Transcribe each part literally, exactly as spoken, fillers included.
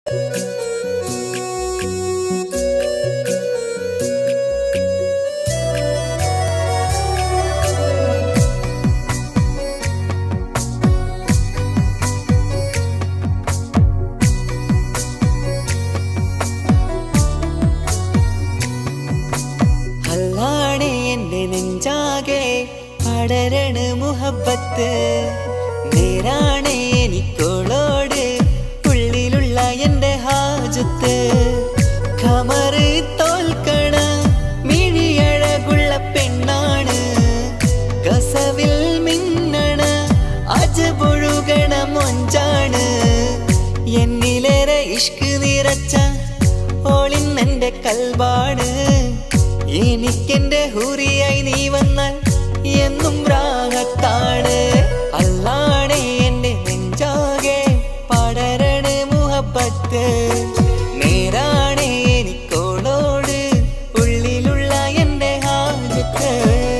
നെഞ്ചാകെ പടരണ മുഹബത്ത് നേരാണ് എനിക്കോളോട് ഉള്ളിലുള്ള എൻ്റെ ഹാജത്ത് ഖമറ് തോൽക്കണ മിഴിയഴകുള്ള പെണ്ണാണ് കസവിൽ മിന്നണ അജബൊഴുകണ മൊഞ്ചാണ് എന്നിലേറെ ഇഷ്ക് നിറച്ച ഓളിന്നെൻ്റെ കൽബാണ് എനിക്കെന്റെ ഹൂറിയായി നീ വന്നാൽ എന്നും രാഗത്താണ് അല്ലാണേ എൻ്റെ നെഞ്ചാകെ പടരണ മുഹബത്ത് നേരാണേ എനിക്കോളോട് ഉള്ളിലുള്ള എൻ്റെ ഹാജത്ത്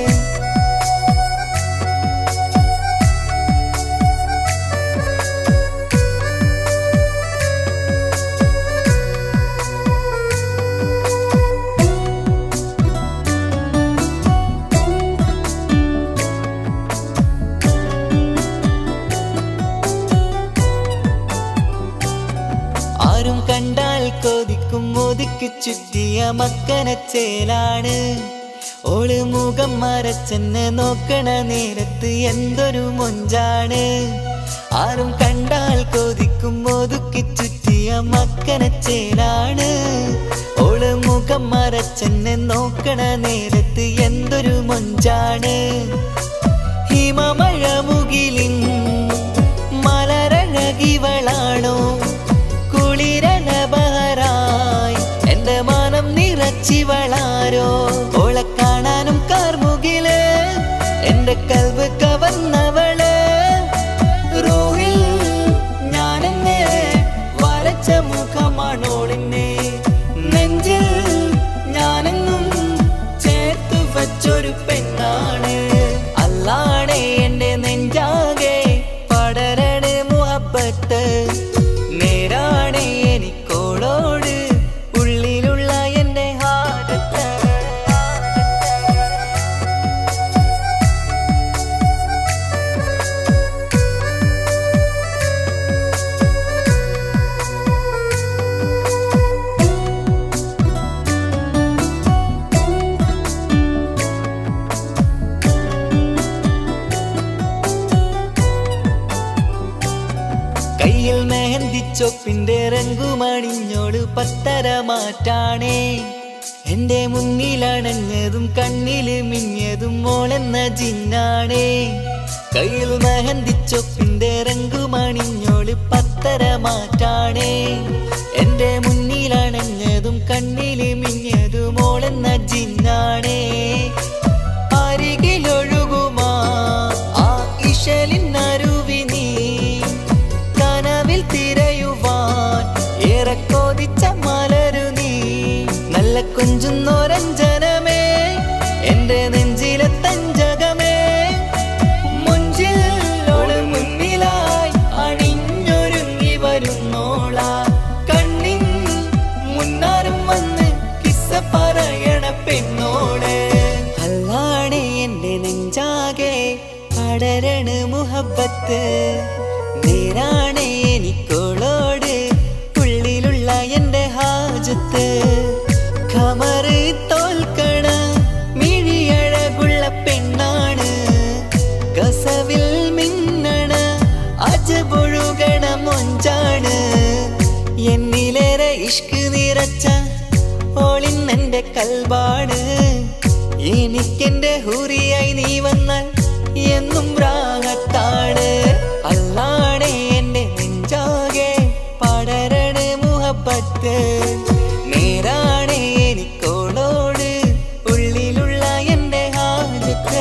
കണ്ടാൽ കൊതിക്കും ഒതുക്കി ചുറ്റിയ മക്കനച്ചേലാണ് ഓള് മുഖം മറച്ചെന്നെ നോക്കണ നേരത്ത് എന്തൊരു മൊഞ്ചാണ് ആരും കണ്ടാൽ കൊതിക്കും ഒതുക്കി ചുറ്റിയ മക്കനച്ചേലാണ് ഓള് മുഖം മറച്ചെന്നെ നോക്കണ നേരത്ത് എന്തൊരു മൊഞ്ചാണ് ഹിമമഴ മുകിലിൻ മലരഴകിവളാണോ കുളിരലബഹരായി എന്റെ മാനം നിറച്ചിവളാരോ ഓളെ കാണാനും കാർമുകില് എന്റെ കൽവ് കവർന്നവള് റൂഹിൽ ഞാനെന്നെ വരച്ച മുഖമാണോളിന്നെ നെഞ്ചിൽ ഞാനെന്നും ചേർത്തു വച്ചൊരു പെണ്ണാണ് അല്ലാണേ എന്റെ നെഞ്ചാകെ പടരണ മുഹബത്ത് നേരാണേ എനിക്കോളോട് ഉള്ളിലുള്ള എൻ്റെ ഹാജത്ത് കയ്യിൽ മെഹന്തിച്ചൊപ്പിന്റെ രംഗുമണിഞ്ഞോട് പത്തര മാറ്റാണേ എന്റെ മുന്നിലണഞ്ഞതും കണ്ണില് മിഞ്ഞതും മോളെന്ന ജിന്നാണേ കയ്യിൽ മെഹന്തിച്ചൊപ്പിന്റെ രംഗുമണിഞ്ഞോട് പത്തര മാറ്റാണേ എന്റെ മുന്നിലണഞ്ഞതും കണ്ണില് മിഞ്ഞതും മോളെന്ന ജിന്നാണേ അരികിലൊഴുകുമാ ആ ഇശലിനരുവി നീ കനവിൽ തിരയുവാൻ ഏറെ കൊതിച്ച മലരു നീ നല്ല കൊഞ്ചുന്നോരഞ്ജനമേ എന്റെ നെഞ്ചിലെ തഞ്ചകമേ മുഞ്ചിൽ ഓള് മുന്നിലായി അണിഞ്ഞൊരുങ്ങി വരുന്നോള കണ്ണിൻ മുന്നാരും വന്ന് കിസ്സ പറയണ പെണ്ണോള് അല്ലാണേ എന്റെ നെഞ്ചാകെ പടരണ മുഹബത്ത് നേരാണേ എനിക്കോളോട് ഉള്ളിലുള്ള എൻ്റെ ഹാജത്ത് ഖമറ് തോൽക്കണ മിഴിയഴകുള്ള പെണ്ണാണ് കസവിൽ മിന്നണ അജബൊഴുകണ മൊഞ്ചാണ് എന്നിലേറെ ഇഷ്ക് നിറച്ച ഓളിന്നെൻ്റെ കൽബാണ് എനിക്കെന്റെ ഹൂറിയായി നീ വന്നാൽ എന്നും രാഗത്താണ് അല്ലാണേ എൻ്റെ നെഞ്ചാകെ പടരണ മുഹബത്ത് നേരാണേ എനിക്കോളോട് ഉള്ളിലുള്ള എൻ്റെ ഹാജത്ത്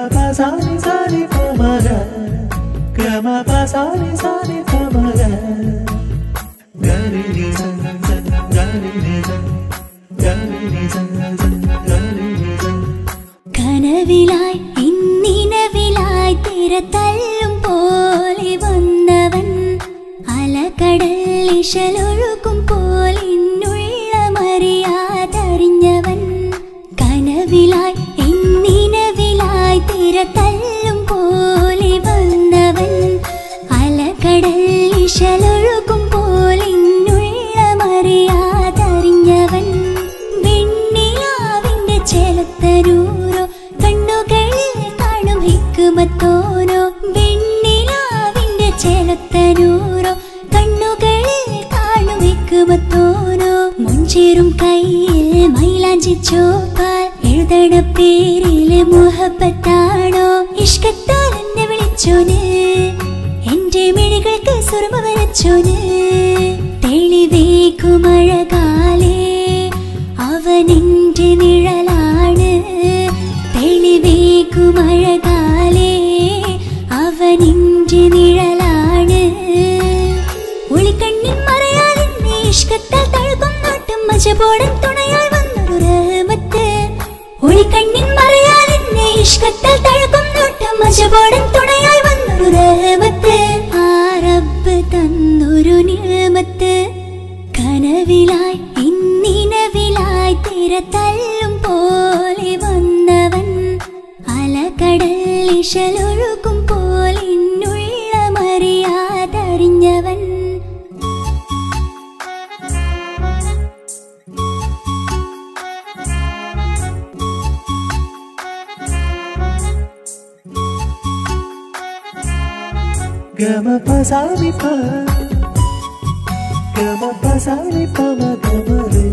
pa sa ni sa ni pa ma ga ga ma pa sa ni sa ni pa ma ga ga ni ni sa sa ga ni ni sa ga ni ni sa sa ga ni ni sa കനവിലായി ഇന്നിനവിലായി തിരതല്ലും പോലെ വന്നവൻ അലകടൽ ഇശലൊഴുകും പോലെ ഇന്നുള്ളമറിയാതറിഞ്ഞവൻ കനവിലായി ഇന്നിനവിലായി തിരതല്ലും പോലെ വന്നവൻ അലകടൽ ഇശലൊഴുകും പോലെ ഇന്നുള്ളമറിയാതറിഞ്ഞവൻ വെണ്ണിലാവിന്റെ ചേലത്തരൂരോ കണ്ണുകളിൽ കാണും ഹിക്കുമത്തോരോ വെണ്ണിലാവിന്റെ ചേലത്തരൂരോ കണ്ണുകളിൽ കാണും ഹിക്കുമത്തോരോ മുഞ്ചേറും കയ്യിൽ മൈലാഞ്ചി ചോപ്പാൽ എഴുതണ പേരില് മുഹബത്താണോ ഇഷ്കത്താൽ എന്നെ വിളിച്ചോന് എന്റെ മിഴികൾക്ക് സുറുമ വരച്ചോന് തെളിവേക്കുമഴകാലേ അവനെന്റെ നിഴലാണ് തെളിവേക്കുമഴകാലേ അവനെന്റെ നിഴലാണ് ഒളിക്കണ്ണിൻ മറയാലെന്നെ ഇഷ്കത്താൽ തഴുകും നോട്ടും മജബോടൻ തുണയായി വന്നൊരു റഹ്മത്ത് ഒളിക്കണ്ണിൻ മറയാലെന്നെ ഇഷ്കത്താൽ തഴുകും നോട്ടും മജബോടൻ തുണയായി വന്നൊരു റഹ്മത്ത് ആ റബ്ബ് തന്നൊരു നിഅമത്ത് കനവിലായി ഇന്നിനവിലായി തിരതല്ലും പോലെ വന്നവൻ അലകടൽ ഇശലൊഴുകും പോലെ ഇന്നുള്ളമറിയാതറിഞ്ഞവൻ ga ma pa sa ni pa ga ma pa sa ni pa ma ga ma re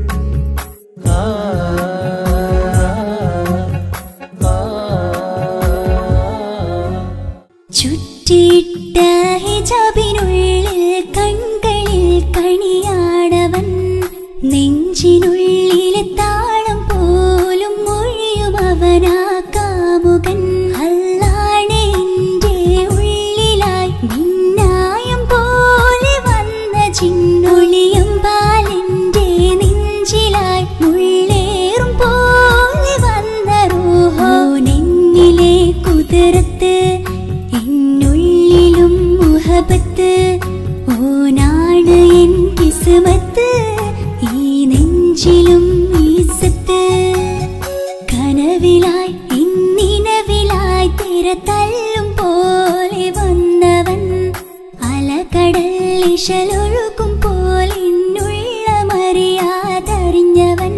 ചുറ്റിയിട്ട ഹിജാബിനുള്ളിൽ കൺകളിൽ കണിയാടവൻ നെഞ്ചിനുള്ളിലെ താളം പോലും മൊഴിയും അവനാ കാമുകൻ അല്ലാണെ എന്റെ ഉള്ളിലായി മിന്നായം പോലെ വന്ന ചിന്നൊളിയും പാലെന്റെ നെഞ്ചിലായി മുള്ളേറും പോലെ വന്ന റൂഹോ നെന്നിലെ കുതിരത്ത് എന്നുള്ളിലും മുഹബത്ത് ഓനാണ് എൻ കിസ്മത്ത് ഈ നെഞ്ചിലും ഈസത്ത് കനവിലായി ഇന്നിനവിലായി തിരതല്ലും പോലെ വന്നവൻ അലകടൽ ഇശലൊഴുകും പോലെ ഇന്നുള്ളമറിയാതറിഞ്ഞവൻ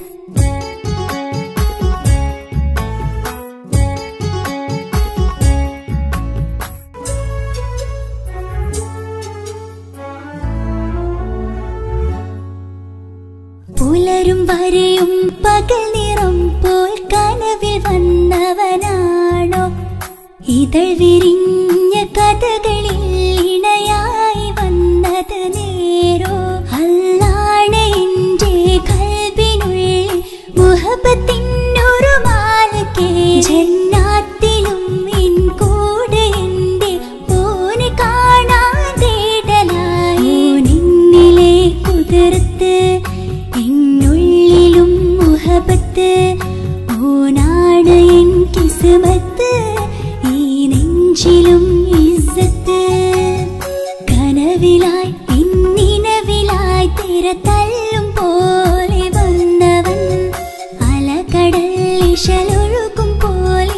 പുലരും വരെയും പകൽ നിറം പോൽ കനവിൽ വന്നവനാണോ ഇതൾ വിരിഞ്ഞ കഥകളിൽ ഇണയായി വന്നത് നേരോ അല്ലാണെ എന്റെ കൽബിനുള്ളിൽ മുഹബത്തിനൊരു മാലക്കേ ജന്നാത്തിലും എൻ കൂടെ എന്റെ ഓനെ കാണാൻ തേടലായി നിന്നിലെ കുതിരത്ത് എന്നുള്ളിലും മുഹബത്ത് ഓനാണ് എൻ കിസ്മത്ത് ഈ നെഞ്ചിലും ഇസ്സത്ത് കനവിലായി ഇന്നിനവിലായി തിരതല്ലും പോലെ വന്നവൻ അലകടൽ ഇശലൊഴുകും പോലെ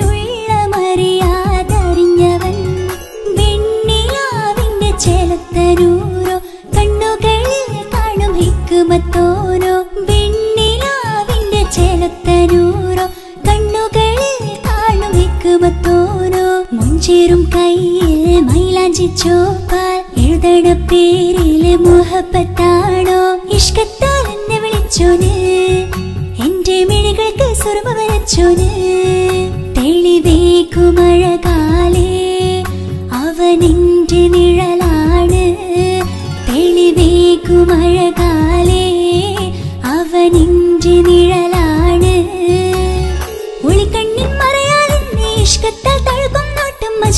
ഇന്നുള്ളമറിയാതറിഞ്ഞവൻ വെണ്ണിലാവിന്റെ ചേലത്തരൂരോ കണ്ണുകളിൽ കാണും ഹിക്കുമത്തോരോ വെണ്ണിലാവിന്റെ ചേലത്തരൂരോ കണ്ണുകളിൽ കാണും ഹിക്കുമത്തോരോ മുഞ്ചേറും കയ്യിൽ മൈലാഞ്ചി ചോപ്പാൽ എഴുതണ പേരില് മുഹബത്താണോ ഇഷ്കത്താൽ എന്നെ വിളിച്ചോന് എന്റെ മിഴികൾക്ക് സുറുമ വരച്ചോന് തെളിവേക്കുമഴകാലേ അവനെന്റെ നിഴലാണ് തെളിവേക്കുമഴകാലേ അവനെന്റെ നിഴലാണ് ഒളിക്കണ്ണിൻ മറയാലെന്നെ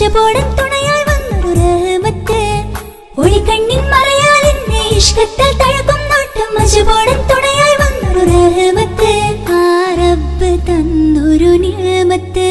മജബോടൻ തുണയായി വന്നൊരു റഹ്മത്ത് ഒളിക്കണ്ണിൻ മറയാൽ എന്നെ ഇഷ്കത്താൽ തഴുകും നോട്ടം മജബോടൻ തുണയായി വന്നൊരു റഹ്മത്ത് ആ റബ്ബ് തന്നൊരു നിഅമത്ത്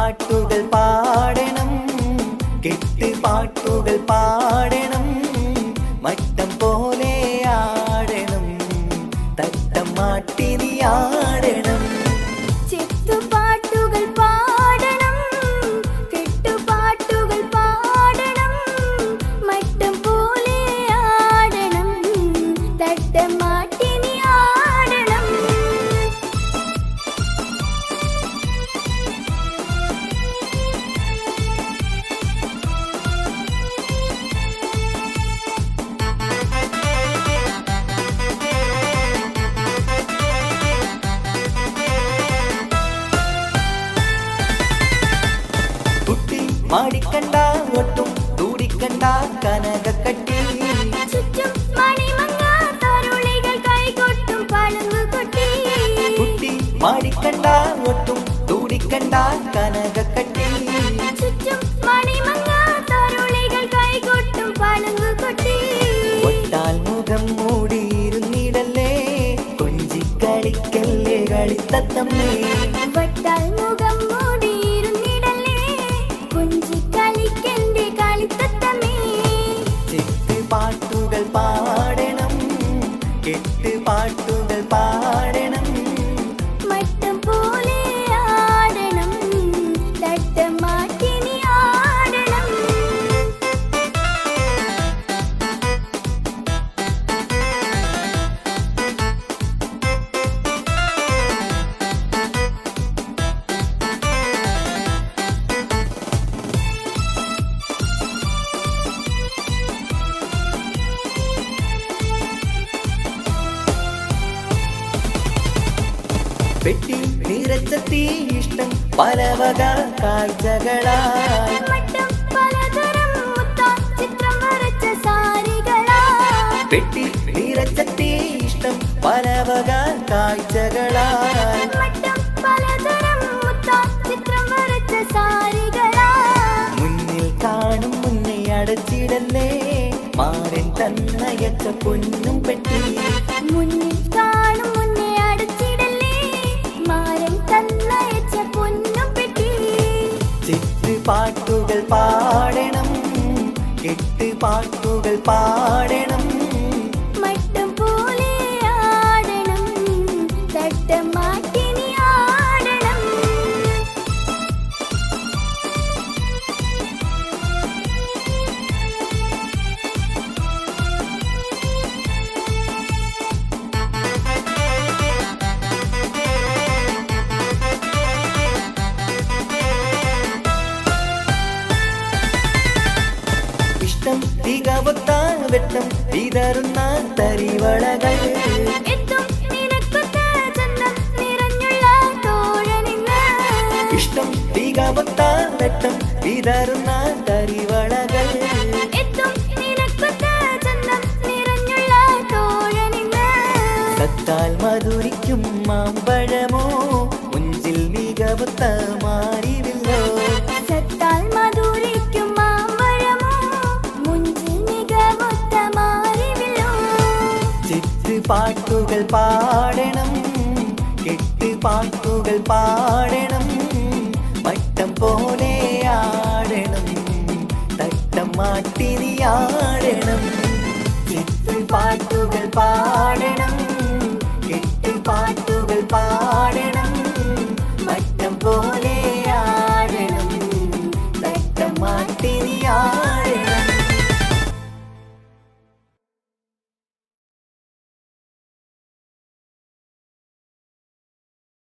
പാട്ടുകൾ പാടണം, കെട്ടുപാട്ടുകൾ പാടണം, മട്ടം പോലെ ആടണം, തട്ടം മാട്ടിനി ആടണം. ചെത്തുപാട്ടുകൾ പാടണം, കെട്ടുപാട്ടുകൾ പാടണം, മട്ടം പോലെ ആടണം, തട്ടം മാട്ടിനി ആടണം. മാടിക്കണ്ട ഒട്ടും തൂടിക്കണ്ട കനകക്കട്ടി, ചുറ്റും മണിമങ്ങ തരുളികൾ കൈകൊട്ടും പളുങ്കുകൊട്ടി. കുട്ടി മാടിക്കണ്ട ഒട്ടും തൂടിക്കണ്ട കനകക്കട്ടി, ചുറ്റും മണിമങ്ങ തരുളികൾ കൈകൊട്ടും പളുങ്കുകൊട്ടി. ഒട്ടാൽ മുഖം മൂടിയിരുന്നിടല്ലേ കൊഞ്ചിക്കളിക്കല്ലേ കളിത്തത്തമ്മേ. വട്ടാൽ മുഖം മൂടിയിരുന്നിടല്ലേ കൊഞ്ചിക്കളിക്കന്റെ കളിത്തത്തമ്മേ. ചെത്തുപാട്ടുകൾ പാടണം, കെട്ടുപാട്ടുകൾ പാടണം, മട്ടം പോലെ ആടണം, തട്ടം മാറ്റിനി ആടണം. പെട്ടി നിറച്ചെത്തി ഇഷ്ടം പലവക കാഴ്ചകളായി, മട്ടം പലതരം മുത്താം ചിത്രം വരച്ച സാരികളായി. പെട്ടി നിറച്ചെത്തി ഇഷ്ടം പലവക കാഴ്ചകളായി, മട്ടം പലതരം മുത്താം ചിത്രം വരച്ച സാരികളായി. മുന്നിൽ കാണും മുന്നേ അടച്ചിടല്ലേ മാരൻ തന്നയച്ച പൊന്നും പെട്ടി. മുന്നിൽ കാണും മുന്നേ അടച്ചിടല്ലേ മാരൻ തന്നയച്ച പൊന്നും പെട്ടി. ചെത്തുപാട്ടുകൾ പാടണം, കെട്ടുപാട്ടുകൾ പാടണം, മട്ടം പോലെ ആടണം, തട്ടം മാറ്റിനി ആടണം. ഇഷ്ടം തികവത്ത വെട്ടം വിതറുന്ന തരിവളകൾ, എത്തും നിനക്കൊത്ത ചന്തം നിറഞ്ഞുള്ള തോഴനിന്ന്. ഇഷ്ടം തികവത്ത വെട്ടം വിതറുന്ന തരിവളകൾ, എത്തും നിനക്കൊത്ത ചന്തം നിറഞ്ഞുള്ള തോഴനിന്ന്. സത്താൽ മധുരിക്കും മാമ്പഴമോ മുഞ്ചിൽ മികവത്ത മാറിവില്ലോ. സത്താൽ മധുരിക്കും മാമ്പഴമോ മുഞ്ചിൽ മികവൊത്ത മാറിവില്ലോ. ചെത്തുപാട്ടുകൾ പാടണം, കെട്ടുപാട്ടുകൾ പാടണം, മട്ടം പോലെ ആടണം, തട്ടം മാട്ടിനി ആടണം. ചെത്തുപാട്ടുകൾ പാടണം, കെട്ടുപാട്ടുകൾ പാടണം,